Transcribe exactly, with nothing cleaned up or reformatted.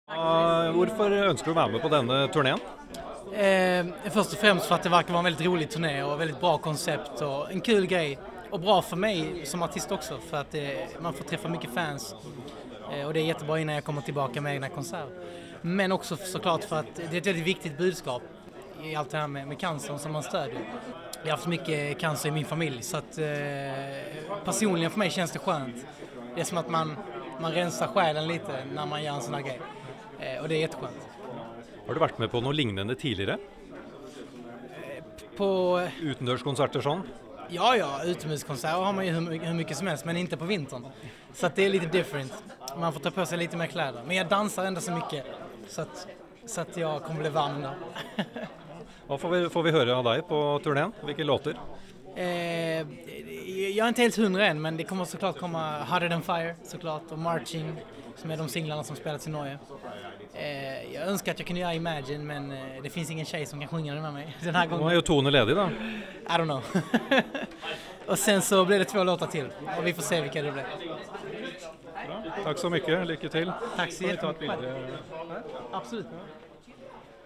Uh, Varför önskar du vara med på denna turnén? Eh, först och främst för att det verkar vara en väldigt rolig turné och väldigt bra koncept och en kul grej. Och bra för mig som artist också för att eh, man får träffa mycket fans. Eh, och det är jättebra innan jag kommer tillbaka med egna konserter. Men också såklart för att det är ett väldigt viktigt budskap i allt det här med, med cancern som man stödjer. Jag har haft mycket cancer i min familj så att eh, personligen för mig känns det skönt. Det är som att man, man rensar själen lite när man gör en sån här grej. Eh, och det är jätteskönt. Har du varit med på något liknande tidigare? Eh, på... Utendörskonserter sån? Ja, ja, utomhuskonserter har man ju hur, hur mycket som helst, men inte på vintern. Så att det är lite different. Man får ta på sig lite mer kläder. Men jag dansar ändå så mycket så att, så att jag kommer bli varm där. Vad får vi, får vi höra av dig på turnén? Vilka låtar? Eh, jag är inte helt hundra än, men det kommer såklart komma Hotter Than Fire såklart och Marching som är de singlarna som spelats i Norge. Eh, jag önskar att jag kunde göra Imagine, men eh, det finns ingen tjej som kan sjunga den med mig den här gången. Hon är ju Tone ledig då. I don't know. Och sen så blir det två låtar till och vi får se vilka det blir. Bra. Tack så mycket, lycka till. Tack så jättemycket. Absolut.